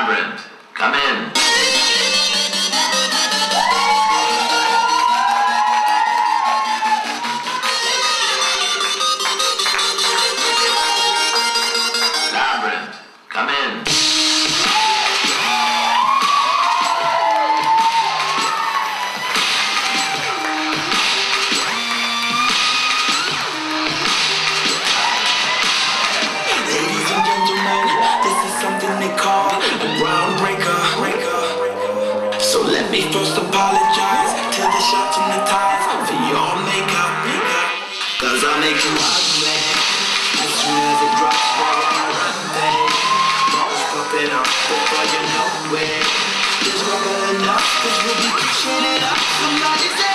Labyrinth, come in. Labyrinth, come in. Ladies and gentlemen, this is something they call a groundbreaker. So let me first apologize to the shots and the ties for your makeup. Cause I'll make you ugly as soon as it drops. We're on a runway, balls popping up before you know it. Just rubber enough, cause we'll be pushing it up. Somebody say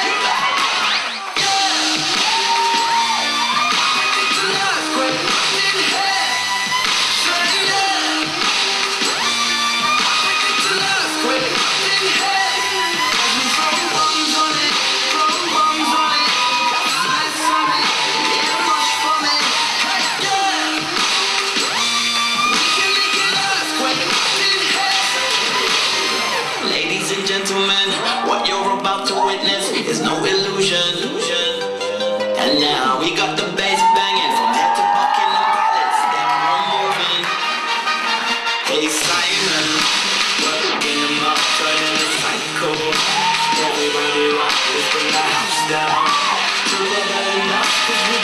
gentlemen, what you're about to witness is no illusion. And now we got the bass banging from head to Buckingham Palace. They're all moving. Hey Simon, working them up, turning the cycle. Everybody rock, let's bring the house down. To rubber enough, 'cause we